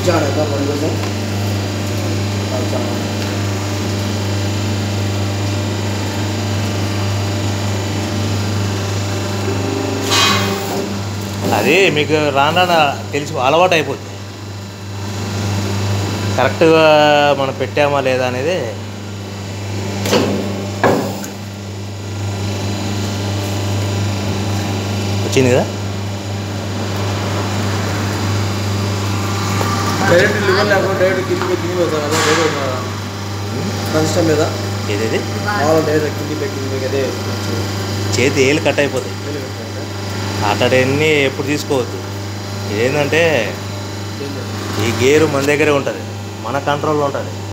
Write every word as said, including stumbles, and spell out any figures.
जाना था बंदे से अच्छा అది మీకు రానా తెలిసి అలవాటు అయిపోతుంది. కరెక్ట్గా మనం పెట్టామా లేదా అనేది వచ్చింది కదా. డైరెక్ట్ లివర్ లేకుండా డైరెక్ట్ కింది కింది పోతాం కదా డైరెక్ట్ కష్టం మీద ఏదేది మామూలు డైరెక్ట్ కింది కింది అదే చేతి ఏళ్ళు కట్ అయిపోతాయి. అతడన్నీ ఎప్పుడు తీసుకోవద్దు. ఏంటంటే ఈ గేరు మన దగ్గరే ఉంటుంది, మన కంట్రోల్లో ఉంటుంది.